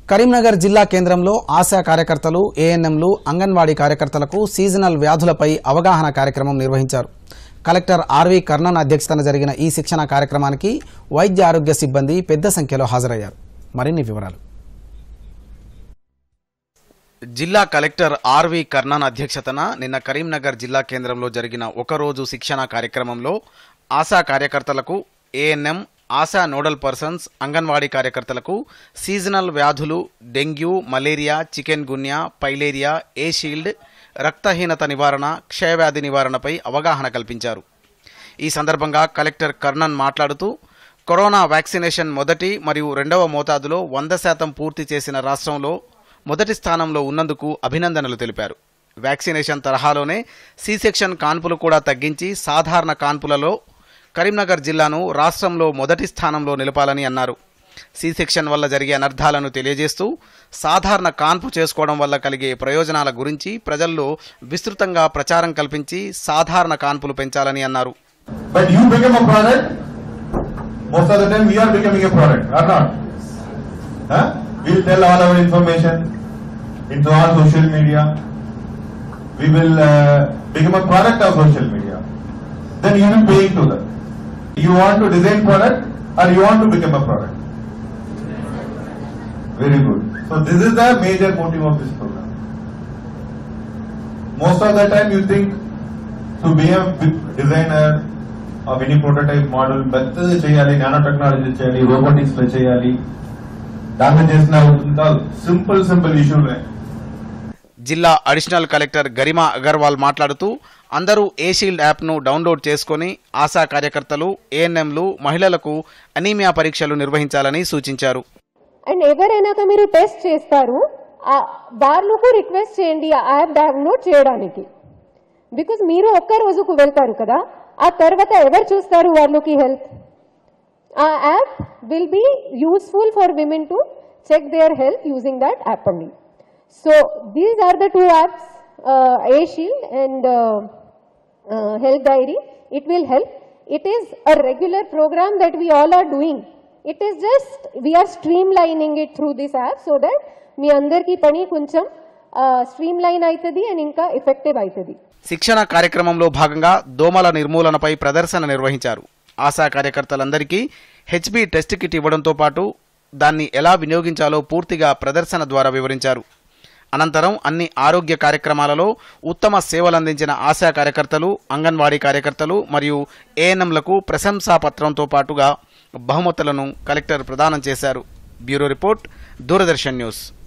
కరీంనగర్ జిల్లా కేంద్రంలో ఆశా కార్యకర్తలు, ఏఎన్ఎంలు, అంగన్వాడీ కార్యకర్తలకు సీజనల్ వ్యాధులపై అవగాహన కార్యక్రమం నిర్వహించారు. కలెక్టర్ ఆర్వి కర్ణన్ అధ్యక్షతన జరిగిన ఈ శిక్షణ కార్యక్రమానికి వైద్య ఆరోగ్య సిబ్బంది పెద్ద సంఖ్యలో హాజరయ్యారు. మరిన్ని వివరాలు. జిల్లా కలెక్టర్ ఆర్వి కర్ణన్ అధ్యక్షతన నిన్న కరీంనగర్ జిల్లా కేంద్రంలో జరిగిన ఒకరోజు శిక్షణ కార్యక్రమంలో ఆశా కార్యకర్తలకు, ANM, ASHA nodal persons, Anganwadi కార్యకర్తలకు సీజనల్ వ్యాధులు, dengue, malaria, chikungunya, filaria, ఏ షీల్డ్, రక్తహీనత నివారణ, క్షయవ్యాధి నివారణపై అవగాహన కల్పించారు. ఈ సందర్భంగా కలెక్టర్ కర్ణన్ మాట్లాడుతూ కరోనా వ్యాక్సినేషన్ మొదటి మరియు రెండవ మోతాదులో 100% పూర్తి చేసిన రాష్ట్రంలో మొదటి స్థానంలో ఉన్నందుకు అభినందనలు తెలిపారు. వ్యాక్సినేషన్ తరహాలోనే సి సెక్షన్ కాన్పులు కూడా తగ్గించి సాధారణ కాన్పులలో కరీంనగర్ జిల్లాను రాష్ట్రంలో మొదటి స్థానంలో నిలపాలని అన్నారు. సి సెక్షన్ వల్ల జరిగే అనర్థాలను తెలియజేస్తూ సాధారణ కాన్పు చేసుకోవడం వల్ల కలిగే ప్రయోజనాల గురించి ప్రజల్లో విస్తృతంగా ప్రచారం కల్పించి సాధారణ కాన్పులు పెంచాలని అన్నారు. You want to design product or you want to become a product? Very good. So this is the major motive of this program. Most of the time you think to be a designer of any prototype model, పెద్దది చేయాలి, nanotechnology చేయాలి, robotics లో చేయాలి, దాన్ని చేసిన simple ఇష్యూలే. జిల్లా additional collector Garima Agarwal మాట్లాడుతూ అందరూ ఏ షీల్డ్ యాప్ను డౌన్లోడ్ చేసుకుని ఆశా కార్యకర్తలు, ఏఎన్ఎంలు, మహిళలకు అనీమియా పరీక్షలు నిర్వహించాలని సూచించారు. అండ్ ఎవరైనా మీరు టెస్ట్ చేస్తారు, వాళ్ళకు రిక్వెస్ట్ చేయండి ఆ యాప్ డౌన్లోడ్ చేయడానికి. బికాజ్ మీరు ఒక్క రోజుకు వెళ్తారు కదా, ఆ తర్వాత ఎవరు చూస్తారు వాళ్ళకి హెల్త్? ఆ app will be useful for women to check their health using that app only. So these are the two apps, A Shield and Health Diary. It will help. It is a regular program that we all are doing. It is just we are streamlining it through this app so that మీ అందరికీ పని కొంచెం streamline అవుతుంది and ఇంకా effective అవుతుంది. శిక్షణ కార్యక్రమంలో భాగంగా దోమల నిర్మూలనపై ప్రదర్శన నిర్వహించారు. ఆశా కార్యకర్తలందరికీ హెచ్బి టెస్ట్ కిట్ ఇవ్వడంతో పాటు దాన్ని ఎలా వినియోగించాలో పూర్తిగా ప్రదర్శన ద్వారా వివరించారు. అనంతరం అన్ని ఆరోగ్య కార్యక్రమాలలో ఉత్తమ సేవలందించిన ఆశా కార్యకర్తలు, అంగన్వాడీ కార్యకర్తలు మరియు ఏఎన్ఎంలకు ప్రశంసా పత్రంతో పాటుగా బహుమతులను కలెక్టర్ ప్రదానం చేశారు. Bureau report, Doordarshan news.